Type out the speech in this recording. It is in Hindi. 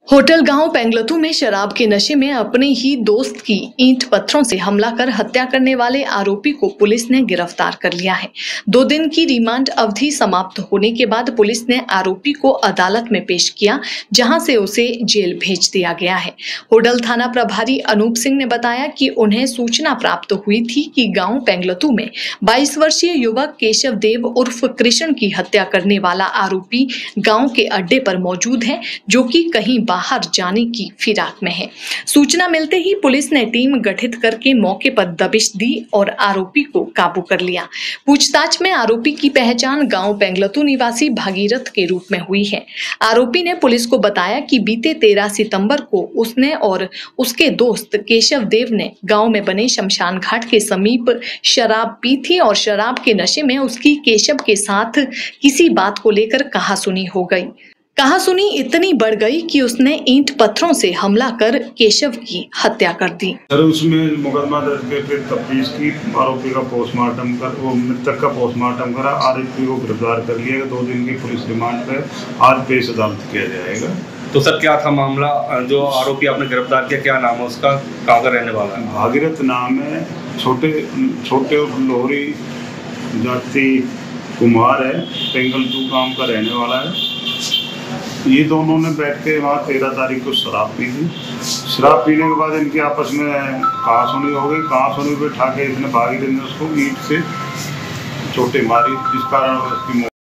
होटल गांव पेंगलतू में शराब के नशे में अपने ही दोस्त की ईंट पत्थरों से हमला कर हत्या करने वाले आरोपी को पुलिस ने गिरफ्तार कर लिया है। 2 दिन की रिमांड अवधि समाप्त होने के बाद पुलिस ने आरोपी को अदालत में पेश किया, जहां से उसे जेल भेज दिया गया है। होटल थाना प्रभारी अनूप सिंह ने बताया कि उन्हें सूचना प्राप्त हुई थी कि गाँव पेंगलतू में 22 वर्षीय युवक केशव देव उर्फ कृष्ण की हत्या करने वाला आरोपी गाँव के अड्डे पर मौजूद है, जो कि कहीं बाहर जाने की फिराक में है। सूचना मिलते ही पुलिस ने टीम गठित करके मौके पर दबिश दी और आरोपी को काबू कर लिया। पूछताछ में आरोपी की पहचान गांव पेंगलतू निवासी भागीरथ के रूप में हुई है। आरोपी ने पुलिस को बताया कि बीते 13 सितंबर को उसने और उसके दोस्त केशव देव ने गांव में बने शमशान घाट के समीप शराब पी थी और शराब के नशे में उसकी केशव के साथ किसी बात को लेकर कहासुनी हो गई। कहासुनी इतनी बढ़ गई कि उसने ईंट पत्थरों से हमला कर केशव की हत्या कर दी। सर उसमें मुकदमा दर्ज करके तफ्तीश की, आरोपी का पोस्टमार्टम कर वो मृतक का पोस्टमार्टम करा, आरोपी को गिरफ्तार कर लिया। 2 दिन की पुलिस रिमांड पे आज पेश अदालत किया जाएगा। तो सर क्या था मामला? जो आरोपी आपने गिरफ्तार किया, क्या नाम है उसका, कहाँ का रहने वाला है? भागीरथ नाम है, छोटे लोहरी जाति कुमार है, पेंगलतू गांव का रहने वाला है। ये दोनों ने बैठ के वहाँ 13 तारीख को शराब पी थी। शराब पीने के बाद इनकी आपस में कहासुनी हो गई। कहासुनी पे ठाके इसने भागीरथ ने उसको ईंट से चोटें मारी, जिस कारण उसकी